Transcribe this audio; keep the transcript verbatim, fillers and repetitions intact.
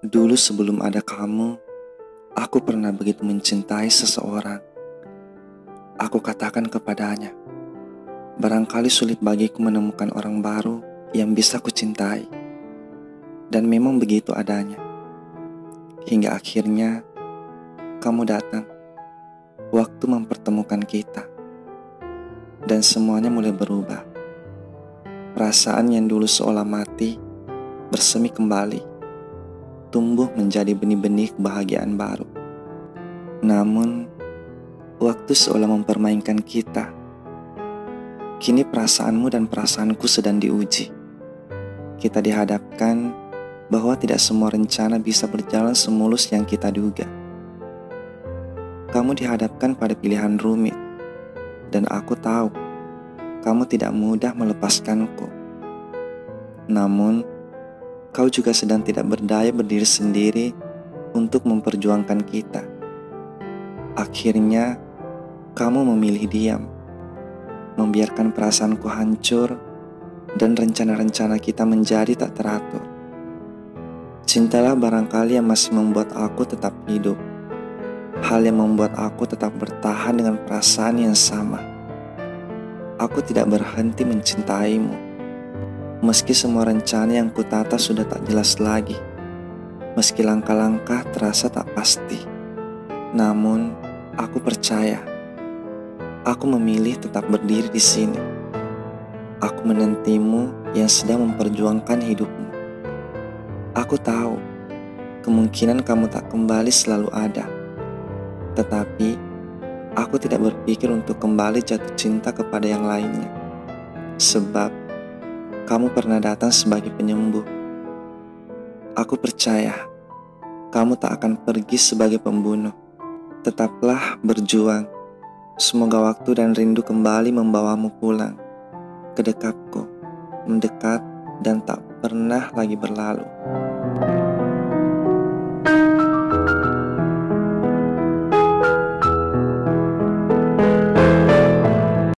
Dulu sebelum ada kamu, aku pernah begitu mencintai seseorang. Aku katakan kepadanya, barangkali sulit bagiku menemukan orang baru yang bisa kucintai. Dan memang begitu adanya. Hingga akhirnya, kamu datang. Waktu mempertemukan kita. Dan semuanya mulai berubah. Perasaan yang dulu seolah mati, bersemi kembali. Tumbuh menjadi benih-benih kebahagiaan baru. Namun, waktu seolah mempermainkan kita. Kini perasaanmu dan perasaanku sedang diuji. Kita dihadapkan bahwa tidak semua rencana bisa berjalan semulus yang kita duga. Kamu dihadapkan pada pilihan rumit, dan aku tahu kamu tidak mudah melepaskanku. Namun, kau juga sedang tidak berdaya berdiri sendiri untuk memperjuangkan kita. Akhirnya, kamu memilih diam, membiarkan perasaanku hancur dan rencana-rencana kita menjadi tak teratur. Cintalah barangkali yang masih membuat aku tetap hidup. Hal yang membuat aku tetap bertahan dengan perasaan yang sama. Aku tidak berhenti mencintaimu. Meski semua rencana yang kutata sudah tak jelas lagi. Meski langkah-langkah terasa tak pasti. Namun, aku percaya. Aku memilih tetap berdiri di sini. Aku menantimu yang sedang memperjuangkan hidupmu. Aku tahu, kemungkinan kamu tak kembali selalu ada. Tetapi, aku tidak berpikir untuk kembali jatuh cinta kepada yang lainnya. Sebab, kamu pernah datang sebagai penyembuh. Aku percaya kamu tak akan pergi sebagai pembunuh. Tetaplah berjuang. Semoga waktu dan rindu kembali membawamu pulang ke dekatku, mendekat dan tak pernah lagi berlalu.